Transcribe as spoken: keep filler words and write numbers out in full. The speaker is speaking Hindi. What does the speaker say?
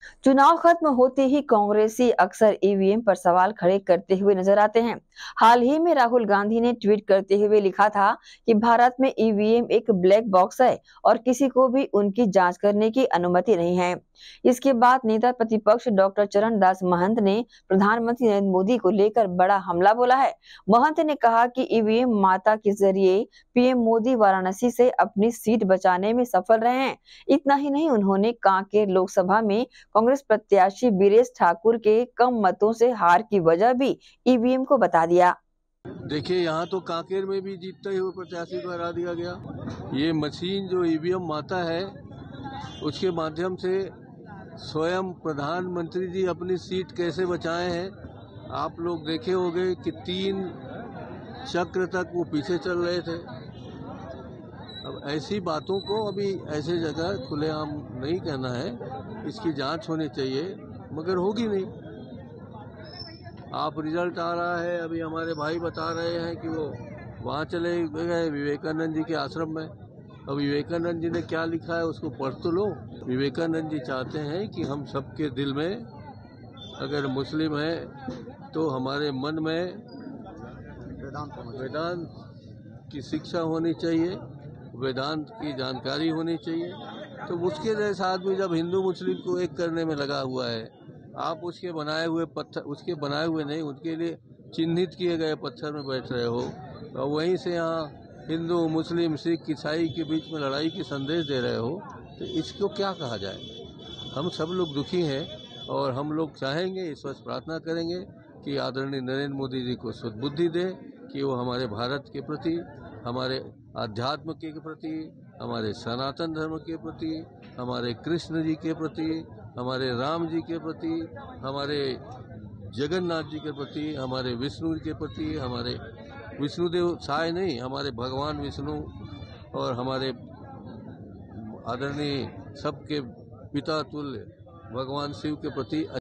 चुनाव खत्म होते ही कांग्रेसी अक्सर ईवीएम पर सवाल खड़े करते हुए नजर आते हैं। हाल ही में राहुल गांधी ने ट्वीट करते हुए लिखा था कि भारत में ईवीएम एक ब्लैक बॉक्स है और किसी को भी उनकी जांच करने की अनुमति नहीं है। इसके बाद नेता प्रतिपक्ष डॉक्टर चरणदास महंत ने प्रधानमंत्री नरेंद्र मोदी को लेकर बड़ा हमला बोला है। महंत ने कहा कि ईवीएम माता के जरिए पीएम मोदी वाराणसी से अपनी सीट बचाने में सफल रहे हैं। इतना ही नहीं, उन्होंने कांकेर लोकसभा में कांग्रेस प्रत्याशी बीरेश ठाकुर के कम मतों से हार की वजह भी ईवीएम को बता दिया। देखिए, यहाँ तो कांकेर में भी जीतते हुए प्रत्याशी को हरा दिया गया। ये मशीन जो ईवीएम माता है, उसके माध्यम से स्वयं प्रधानमंत्री जी अपनी सीट कैसे बचाए हैं। आप लोग देखे होंगे कि तीन चक्र तक वो पीछे चल रहे थे। अब ऐसी बातों को अभी ऐसे जगह खुलेआम नहीं कहना है, इसकी जांच होनी चाहिए, मगर होगी नहीं। आप रिजल्ट आ रहा है, अभी हमारे भाई बता रहे हैं कि वो वहाँ चले गए विवेकानंद जी के आश्रम में। अब विवेकानंद जी ने क्या लिखा है उसको पढ़ तो लो। विवेकानंद जी चाहते हैं कि हम सबके दिल में, अगर मुस्लिम है तो हमारे मन में वेदांत की शिक्षा होनी चाहिए, वेदांत की जानकारी होनी चाहिए। तो उसके जैसा आदमी जब हिंदू मुस्लिम को एक करने में लगा हुआ है, आप उसके बनाए हुए पत्थर, उसके बनाए हुए नहीं, उनके लिए चिन्हित किए गए पत्थर में बैठ रहे हो, और वहीं से यहाँ हिंदू मुस्लिम सिख ईसाई के बीच में लड़ाई की संदेश दे रहे हो, तो इसको क्या कहा जाए। हम सब लोग दुखी हैं और हम लोग चाहेंगे, इस वक्त प्रार्थना करेंगे कि आदरणीय नरेंद्र मोदी जी को सद्बुद्धि दे कि वो हमारे भारत के प्रति, हमारे आध्यात्म के प्रति, हमारे सनातन धर्म के प्रति, हमारे कृष्ण जी के प्रति, हमारे राम जी के प्रति, हमारे जगन्नाथ जी के प्रति, हमारे विष्णु जी के प्रति, हमारे विष्णुदेव साय नहीं, हमारे भगवान विष्णु और हमारे आदरणीय सबके पिता तुल्य भगवान शिव के प्रति